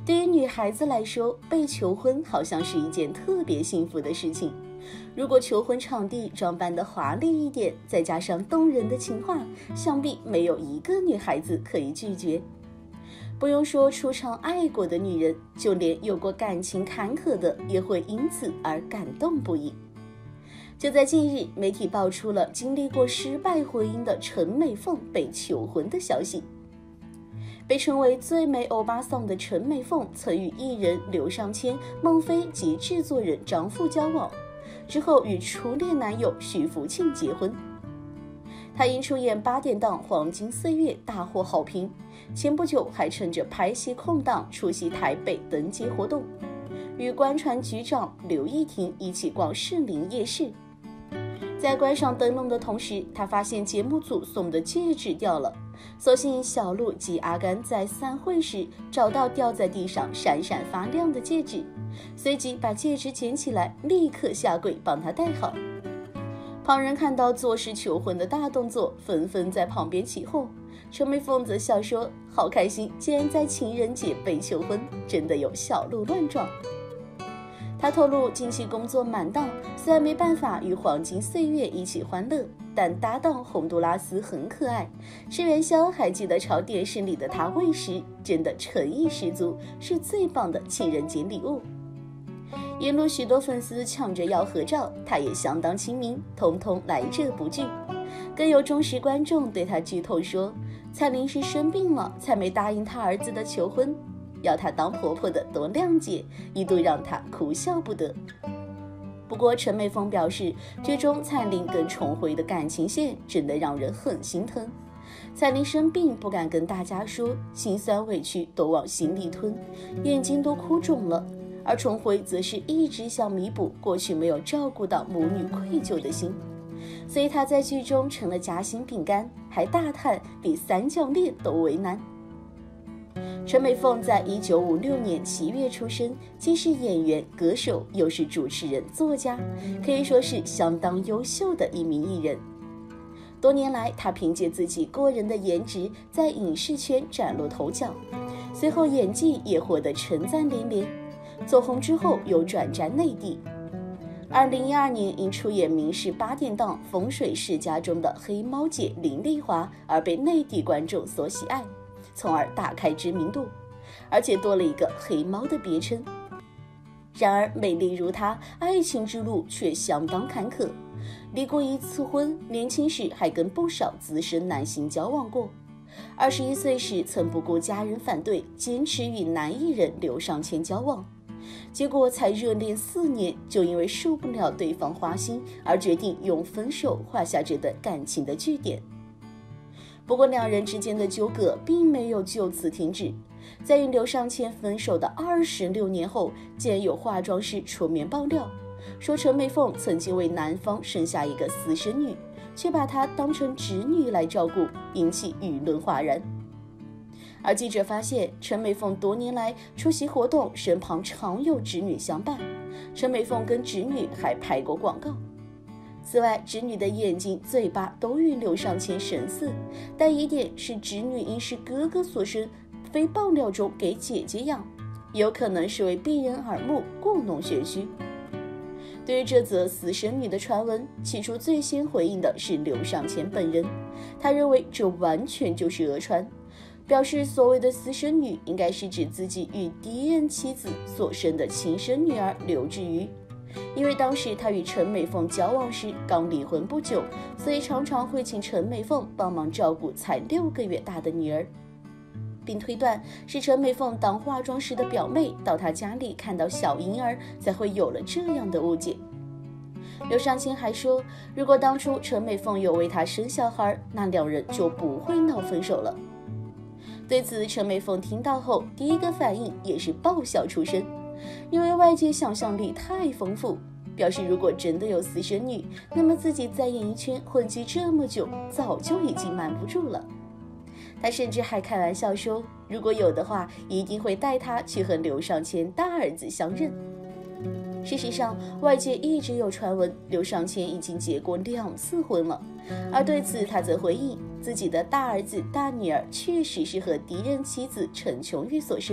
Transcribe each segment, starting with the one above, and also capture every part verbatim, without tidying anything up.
对于女孩子来说，被求婚好像是一件特别幸福的事情。如果求婚场地装扮得华丽一点，再加上动人的情话，想必没有一个女孩子可以拒绝。不用说初尝爱过的女人，就连有过感情坎坷的也会因此而感动不已。就在近日，媒体爆出了经历过失败婚姻的陈美凤被求婚的消息。被称为最美欧巴桑的陈美凤曾与艺人刘尚谦、孟非及制作人张富交往，之后与初恋男友许福庆结婚。她因出演八点档《黄金岁月》大获好评，前不久还趁着拍戏空档出席台北灯节活动，与官船局长刘亦婷一起逛士林夜市。在观赏灯笼的同时，她发现节目组送的戒指掉了，所幸小鹿及阿甘在散会时找到掉在地上闪闪发亮的戒指，随即把戒指捡起来，立刻下跪帮他戴好。旁人看到作势求婚的大动作，纷纷在旁边起哄。陈美凤则笑说：“好开心，竟然在情人节被求婚，真的有小鹿乱撞。”她透露，近期工作满档，虽然没办法与黄金岁月一起欢乐，但搭档洪都拉斯很可爱。吃元宵还记得朝电视里的他喂食，真的诚意十足，是最棒的情人节礼物。沿路许多粉丝抢着要合照，他也相当亲民，通通来者不拒。更有忠实观众对他剧透说，蔡琳是生病了才没答应他儿子的求婚，要她当婆婆的多谅解，一度让她哭笑不得。不过陈美凤表示，剧中蔡琳跟重回的感情线真的让人很心疼。蔡琳生病不敢跟大家说，心酸委屈都往心里吞，眼睛都哭肿了。而重回则是一直想弥补过去没有照顾到母女愧疚的心，所以她在剧中成了夹心饼干，还大叹比三角恋都为难。陈美凤在一九五六年七月出生，既是演员、歌手，又是主持人、作家，可以说是相当优秀的一名艺人。多年来，她凭借自己过人的颜值，在影视圈崭露头角，随后演技也获得称赞连连。走红之后又转战内地，二零一二年因出演民视八点档《风水世家》中的黑猫姐林丽华而被内地观众所喜爱，从而大开知名度，而且多了一个黑猫的别称。然而美丽如她，爱情之路却相当坎坷，离过一次婚，年轻时还跟不少资深男星交往过。二十一岁时曾不顾家人反对，坚持与男艺人刘尚谦交往，结果才热恋四年，就因为受不了对方花心，而决定用分手画下这段感情的句点。不过两人之间的纠葛并没有就此停止，在与刘尚谦分手的二十六年后，竟然有化妆师出面爆料，说陈美凤曾经为男方生下一个私生女，却把她当成侄女来照顾，引起舆论哗然。而记者发现，陈美凤多年来出席活动，身旁常有侄女相伴。陈美凤跟侄女还拍过广告。此外，侄女的眼睛、嘴巴都与刘尚谦神似，但疑点是侄女因是哥哥所生，非爆料中给姐姐养，有可能是为避人耳目，故弄玄虚。对于这则私生女的传闻，起初最先回应的是刘尚谦本人，他认为这完全就是讹传，表示所谓的私生女应该是指自己与敌人妻子所生的亲生女儿刘志瑜，因为当时他与陈美凤交往时刚离婚不久，所以常常会请陈美凤帮忙照顾才六个月大的女儿，并推断是陈美凤当化妆师的表妹到她家里看到小婴儿，才会有了这样的误解。刘尚谦还说，如果当初陈美凤有为他生小孩，那两人就不会闹分手了。对此，陈美凤听到后第一个反应也是爆笑出声，因为外界想象力太丰富，表示如果真的有私生女，那么自己在演艺圈混迹这么久，早就已经瞒不住了。他甚至还开玩笑说，如果有的话，一定会带他去和刘尚谦大儿子相认。事实上，外界一直有传闻刘尚谦已经结过两次婚了，而对此他则回应，自己的大儿子大女儿确实是和敌人妻子陈琼玉所生，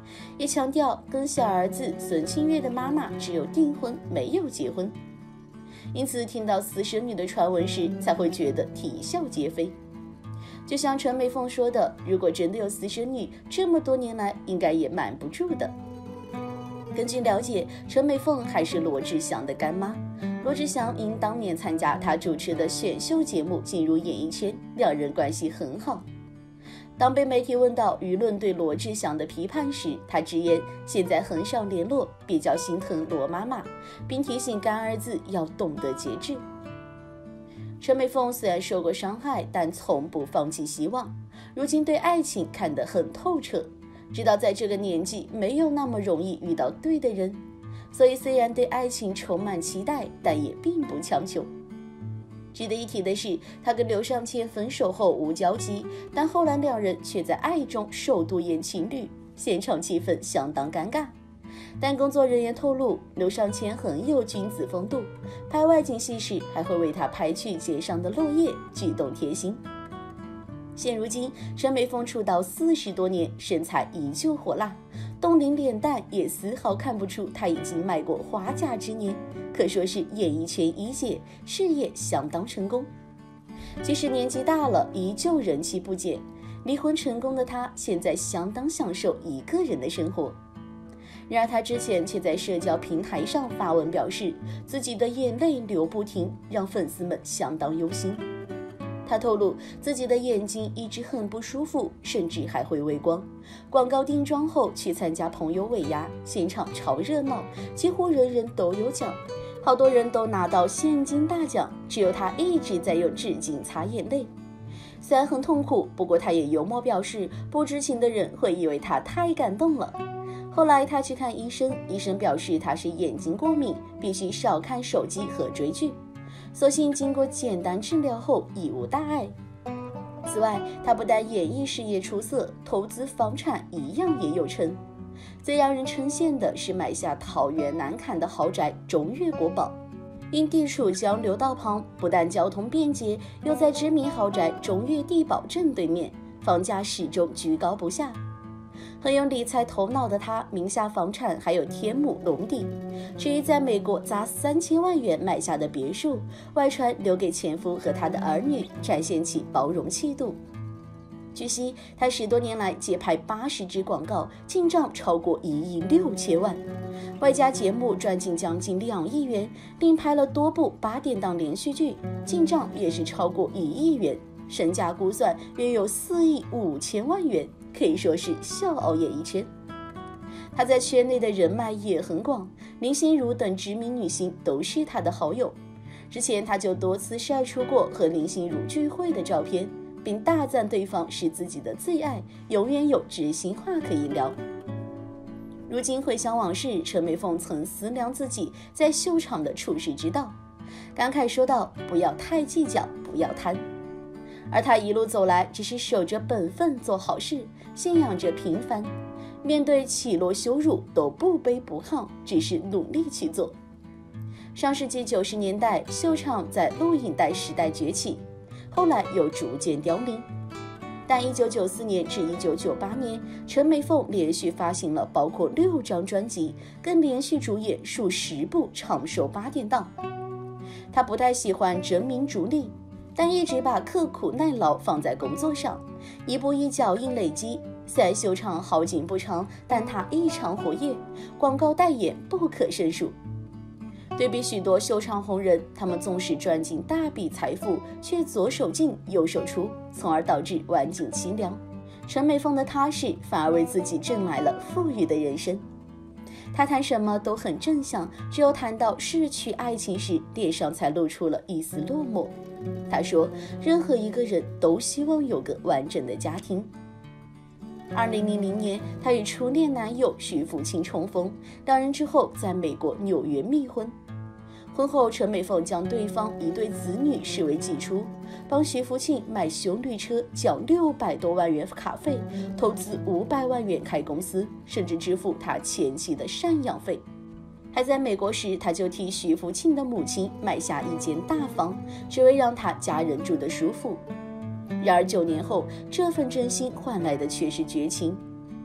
也强调跟小儿子孙庆月的妈妈只有订婚没有结婚。因此听到私生女的传闻时，才会觉得啼笑皆非。就像陈美凤说的，如果真的有私生女，这么多年来应该也瞒不住的。根据了解，陈美凤还是罗志祥的干妈。罗志祥因当年参加他主持的选秀节目进入演艺圈，两人关系很好。当被媒体问到舆论对罗志祥的批判时，他直言现在很少联络，比较心疼罗妈妈，并提醒干儿子要懂得节制。陈美凤虽然受过伤害，但从不放弃希望，如今对爱情看得很透彻，知道在这个年纪没有那么容易遇到对的人，所以虽然对爱情充满期待，但也并不强求。值得一提的是，他跟刘尚谦分手后无交集，但后来两人却在爱中首度演情侣，现场气氛相当尴尬。但工作人员透露，刘尚谦很有君子风度，拍外景戏时还会为他拍去街上的落叶，举动贴心。现如今，陈美凤出道四十多年，身材依旧火辣，冻龄脸蛋也丝毫看不出她已经迈过花甲之年，可说是演艺圈一姐，事业相当成功。即使年纪大了，依旧人气不减。离婚成功的她，现在相当享受一个人的生活。然而她之前却在社交平台上发文表示，自己的眼泪流不停，让粉丝们相当忧心。他透露自己的眼睛一直很不舒服，甚至还会微光。广告定妆后去参加朋友尾牙，现场超热闹，几乎人人都有奖，好多人都拿到现金大奖，只有他一直在用纸巾擦眼泪。虽然很痛苦，不过他也幽默表示，不知情的人会以为他太感动了。后来他去看医生，医生表示他是眼睛过敏，必须少看手机和追剧。所幸经过简单治疗后已无大碍。此外，他不但演艺事业出色，投资房产一样也有成。最让人称羡的是买下桃园南崁的豪宅中越国宝，因地处交流道旁，不但交通便捷，又在知名豪宅中越地堡正对面，房价始终居高不下。很有理财头脑的他，名下房产还有天亩龙地。至于在美国砸三千万元买下的别墅，外传留给前夫和他的儿女，展现其包容气度。据悉，他十多年来接拍八十支广告，进账超过一亿六千万，外加节目赚进将近两亿元，并拍了多部八点档连续剧，进账也是超过一亿元，身价估算约有四亿五千万元。可以说是笑傲演艺圈。他在圈内的人脉也很广，林心如等知名女星都是他的好友。之前他就多次晒出过和林心如聚会的照片，并大赞对方是自己的最爱，永远有知心话可以聊。如今回想往事，陈美凤曾思量自己在秀场的处世之道，感慨说道：不要太计较，不要贪。而他一路走来，只是守着本分做好事，信仰着平凡，面对起落羞辱都不卑不亢，只是努力去做。上世纪九十年代，秀场在录影带时代崛起，后来又逐渐凋零。但一九九四年至一九九八年，陈美凤连续发行了包括六张专辑，更连续主演数十部长寿八点档。她不太喜欢争名逐利，但一直把刻苦耐劳放在工作上，一步一脚印累积。虽然秀场好景不长，但他异常活跃，广告代言不可胜数。对比许多秀场红人，他们总是赚进大笔财富，却左手进右手出，从而导致晚景凄凉。陈美凤的踏实，反而为自己挣来了富裕的人生。他谈什么都很正向，只有谈到失去爱情时，脸上才露出了一丝落寞。他说，任何一个人都希望有个完整的家庭。二零零零年，他与初恋男友徐福庆重逢，两人之后在美国纽约密婚。婚后，陈美凤将对方一对子女视为己出，帮徐福庆买休旅车，缴六百多万元卡费，投资五百万元开公司，甚至支付他前妻的赡养费。还在美国时，他就替徐福庆的母亲买下一间大房，只为让他家人住得舒服。然而九年后，这份真心换来的却是绝情。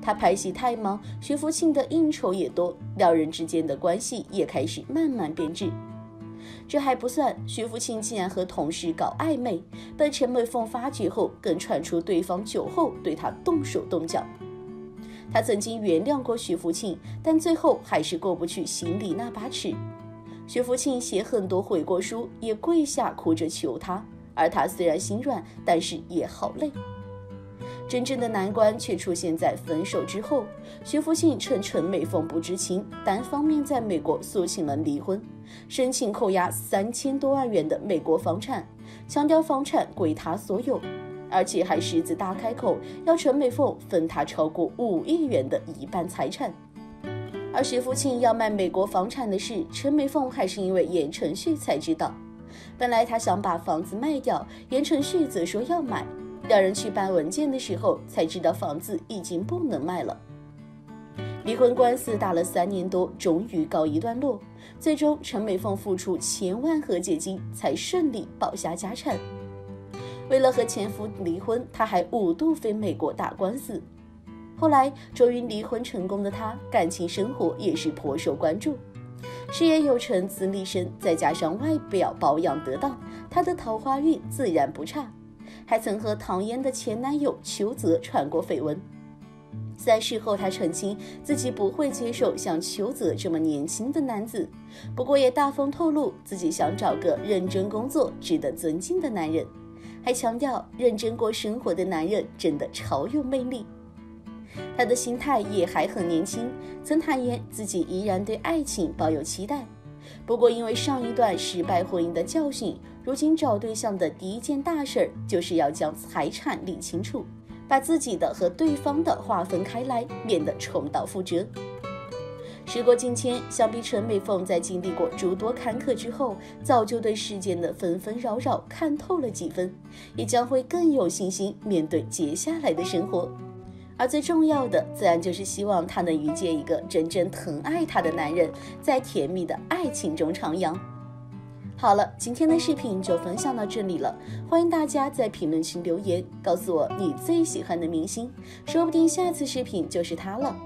他拍戏太忙，徐福庆的应酬也多，两人之间的关系也开始慢慢变质。这还不算，徐福庆竟然和同事搞暧昧，被陈美凤发觉后，更传出对方酒后对他动手动脚。他曾经原谅过徐福庆，但最后还是过不去心里那把尺。徐福庆写很多悔过书，也跪下哭着求他，而他虽然心软，但是也好累。真正的难关却出现在分手之后，徐福庆趁陈美凤不知情，单方面在美国诉请了离婚，申请扣押三千多万元的美国房产，强调房产归他所有，而且还狮子大开口要陈美凤分他超过五亿元的一半财产。而徐福庆要卖美国房产的事，陈美凤还是因为言承旭才知道。本来他想把房子卖掉，言承旭则说要买。两人去办文件的时候，才知道房子已经不能卖了。离婚官司打了三年多，终于告一段落。最终，陈美凤付出千万和解金，才顺利保下家产。为了和前夫离婚，她还五度飞美国打官司。后来，终于离婚成功的她，感情生活也是颇受关注。事业有成，资历深，再加上外表保养得当，她的桃花运自然不差。还曾和唐嫣的前男友邱泽传过绯闻。在事后，他澄清自己不会接受像邱泽这么年轻的男子，不过也大方透露自己想找个认真工作、值得尊敬的男人，还强调认真过生活的男人真的超有魅力。他的心态也还很年轻，曾坦言自己依然对爱情抱有期待，不过因为上一段失败婚姻的教训，如今找对象的第一件大事就是要将财产理清楚，把自己的和对方的划分开来，免得重蹈覆辙。时过境迁，想必陈美凤在经历过诸多坎坷之后，早就对世间的纷纷扰扰看透了几分，也将会更有信心面对接下来的生活。而最重要的，自然就是希望她能遇见一个真正疼爱她的男人，在甜蜜的爱情中徜徉。好了，今天的视频就分享到这里了，欢迎大家在评论区留言，告诉我你最喜欢的明星，说不定下次视频就是他了。